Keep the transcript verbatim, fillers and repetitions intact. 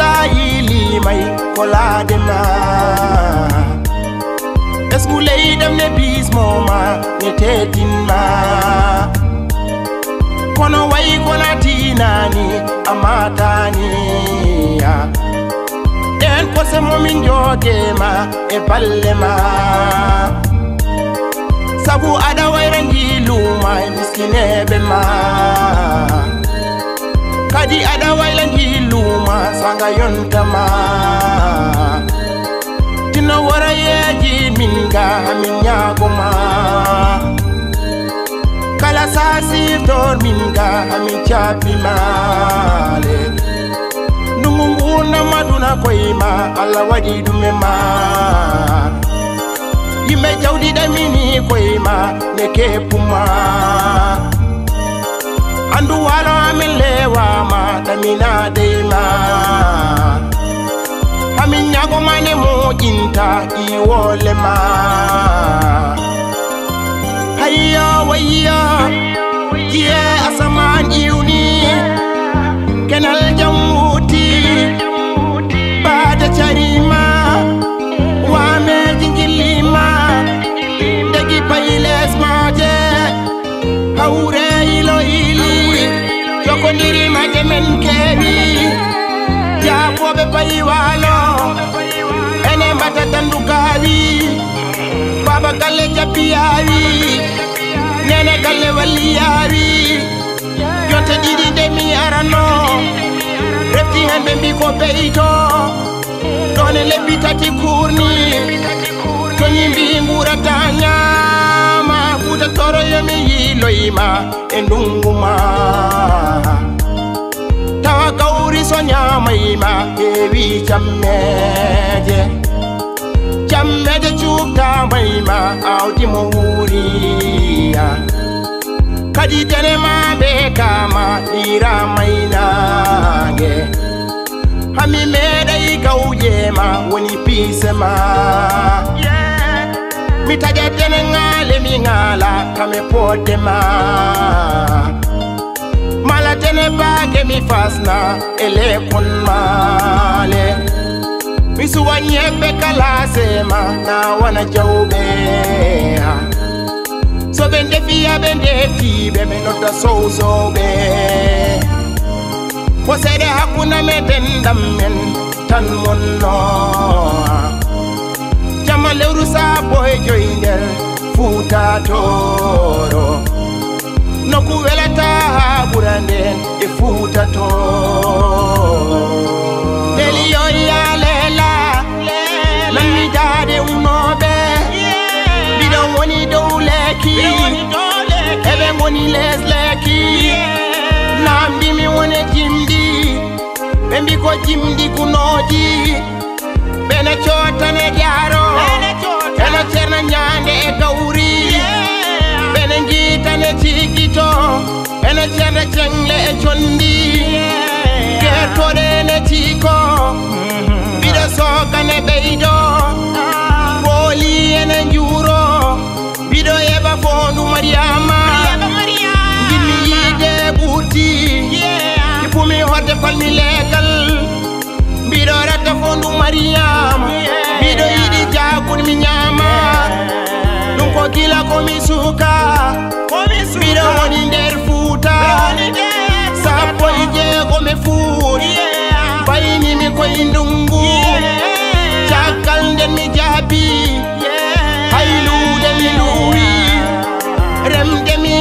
Sahili may kola dema Eskulei dem ne bis moma ne tetin ma Kono wai kona tinani amatani ya Den kose momin jogema e ballema Sabu ada wairangi luma miskine bema Kadi ada wairangi luma sanga yontama Tina wara yeji minga haminya goma Kala sasi tor minga hamicha pimale Ndungu na maduna koima ala wadi dumema Yime jaudi da mini koima neke puma Andu wala amelewa ma damina deima Haminyago mane mo inta iwole ma Hayya wayya Kie asaman iuni Kenal jamuti Bada charima Wame jingilima Degi pailes maje Haure ilo ili Joko ndiri maje menkebi Japo be paiwalo Ene mbata tandukawi Baba kale japiawi Nene kale waliawi Yote didi demi arano Refti hembe mbiko peito Done lepitati kurni Tonyi mbingura tanya Mafuta toro yemi hilo ima Ndungu ma Tawa kauri sonya maima Ewi chameje Chameje chukta maima Auti muhuri Kadi tene mabe kama Ira mainage Hami meda ika ujema Wani pisema Mitaja tene ngale mingala Kame pote ma Mala tene bage mi fasna Ele kun male Misuwa nyebe kala sema Na wana jaube So bende fiya bende tibe Me nota so so be Posede hakuna medenda men Tan mono Jama leuru sa boy joindel Futa toro Noku welata haburanden E futa toro Deli yoya lela Nami dade unobe Bido woni do leki Ebe woni les leki Namdi mi wone jimdi Bembi ko jimdi kunoji Bene chota ne jaro Bene cherna nyande e gauri Bene ngita ne chikito Bene cherna chengle e chondi Gertore ne chiko Bido soka ne beido Woli ene njuro Bido eba fondu mariama Gini yide buti Kipumi hote palmi legal Bido rata fondu mariama Bido yidi jakun minyama Nunko kila komisuka Bido woni nder futa Sapo ije kome futi Bayini mi koy ndungu Chakal nden mi jabi Haylu den mi luwi Rem den mi